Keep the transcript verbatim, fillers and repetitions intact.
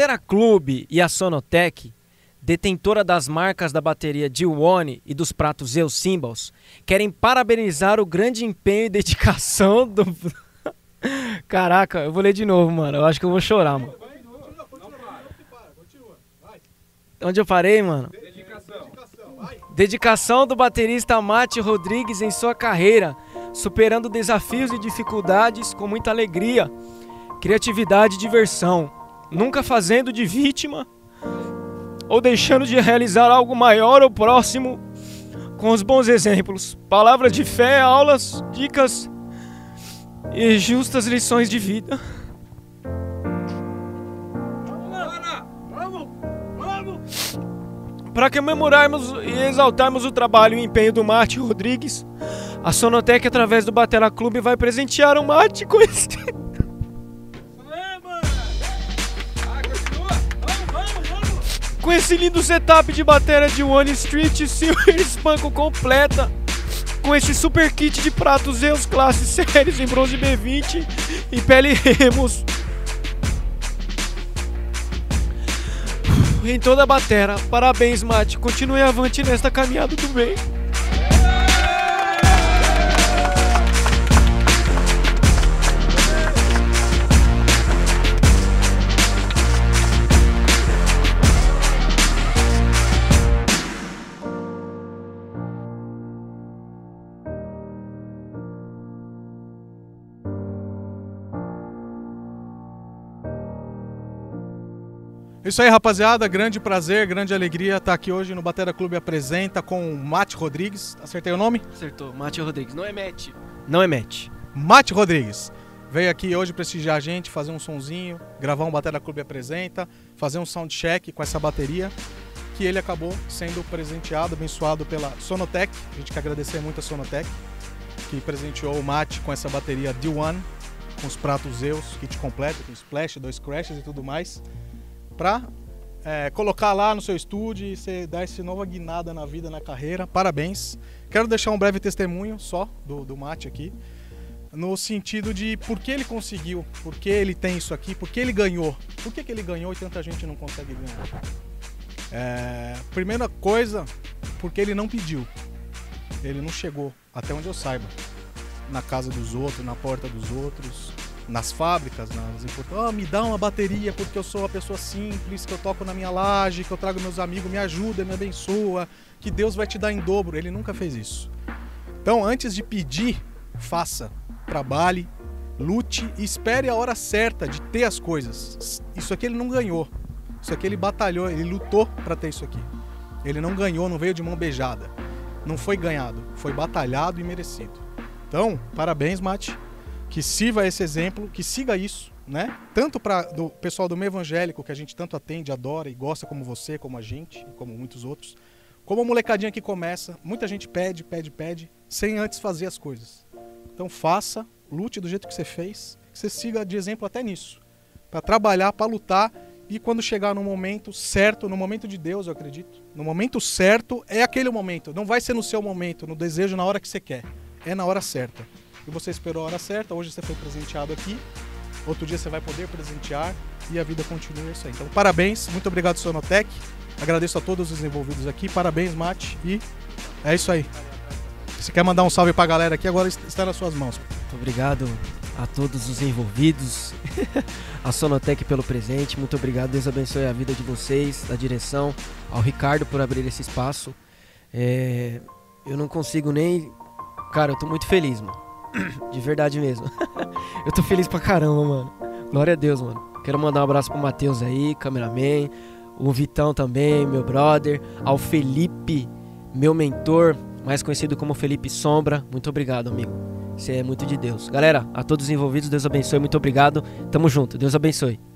Batera Clube e a Sonotec, detentora das marcas da bateria D-One e dos pratos Zeus Cymbals, querem parabenizar o grande empenho e dedicação do... Caraca, eu vou ler de novo, mano. Eu acho que eu vou chorar, mano. Onde eu parei, mano? Dedicação. Dedicação do baterista Mate Rodrigues em sua carreira, superando desafios e dificuldades com muita alegria, criatividade e diversão, nunca fazendo de vítima ou deixando de realizar algo maior ou próximo, com os bons exemplos, palavras de fé, aulas, dicas e justas lições de vida. Para comemorarmos e exaltarmos o trabalho e empenho do Mate Rodrigues, a Sonotec, através do Batera Clube, vai presentear o Mate com esse... com esse lindo setup de bateria de One Street Silver Spanko completa, com esse super kit de pratos Zeus classe séries em bronze B vinte e pele Remus em toda a batera. Parabéns, Mate, continue avante nesta caminhada do bem. Isso aí, rapaziada, grande prazer, grande alegria estar aqui hoje no Batera Clube Apresenta com o Mate Rodrigues. Acertei o nome? Acertou, Mate Rodrigues, não é Matt. Não é Matt. Mate Rodrigues. Veio aqui hoje prestigiar a gente, fazer um sonzinho, gravar um Batera Clube Apresenta, fazer um soundcheck com essa bateria, que ele acabou sendo presenteado, abençoado pela Sonotec. A gente quer agradecer muito a Sonotec, que presenteou o Mate com essa bateria D-One, com os pratos Zeus, kit completo, com splash, dois crashes e tudo mais, para é, colocar lá no seu estúdio e você dar essa nova guinada na vida, na carreira. Parabéns. Quero deixar um breve testemunho só do, do Mate aqui, no sentido de por que ele conseguiu, por que ele tem isso aqui, por que ele ganhou, por que, que ele ganhou e tanta gente não consegue ganhar. É, primeira coisa, porque ele não pediu, ele não chegou, até onde eu saiba, na casa dos outros, na porta dos outros, nas fábricas, nas importadoras, oh, me dá uma bateria porque eu sou uma pessoa simples, que eu toco na minha laje, que eu trago meus amigos, me ajuda, me abençoa, que Deus vai te dar em dobro. Ele nunca fez isso. Então, antes de pedir, faça, trabalhe, lute e espere a hora certa de ter as coisas. Isso aqui ele não ganhou, isso aqui ele batalhou, ele lutou para ter isso aqui. Ele não ganhou, não veio de mão beijada, não foi ganhado, foi batalhado e merecido. Então, parabéns, Mate. Que sirva esse exemplo, que siga isso, né? Tanto para o pessoal do meio evangélico, que a gente tanto atende, adora e gosta, como você, como a gente, como muitos outros, como a molecadinha que começa, muita gente pede, pede, pede, sem antes fazer as coisas. Então faça, lute do jeito que você fez, que você siga de exemplo até nisso, para trabalhar, para lutar, e quando chegar no momento certo, no momento de Deus, eu acredito, no momento certo, é aquele momento, não vai ser no seu momento, no desejo, na hora que você quer, é na hora certa. E você esperou a hora certa, hoje você foi presenteado aqui, outro dia você vai poder presentear e a vida continua isso aí. Então, parabéns, muito obrigado, Sonotec, agradeço a todos os envolvidos aqui, parabéns, Mate, e é isso aí. Você quer mandar um salve pra galera aqui, agora está nas suas mãos. Muito obrigado a todos os envolvidos, a Sonotec pelo presente, muito obrigado, Deus abençoe a vida de vocês, da direção, ao Ricardo por abrir esse espaço. É, eu não consigo nem... Cara, eu tô muito feliz, mano. De verdade mesmo. Eu tô feliz pra caramba, mano. Glória a Deus, mano. Quero mandar um abraço pro Matheus aí, cameraman, o Vitão também, meu brother, ao Felipe, meu mentor, mais conhecido como Felipe Sombra. Muito obrigado, amigo. Você é muito de Deus. Galera, a todos os envolvidos, Deus abençoe. Muito obrigado. Tamo junto. Deus abençoe.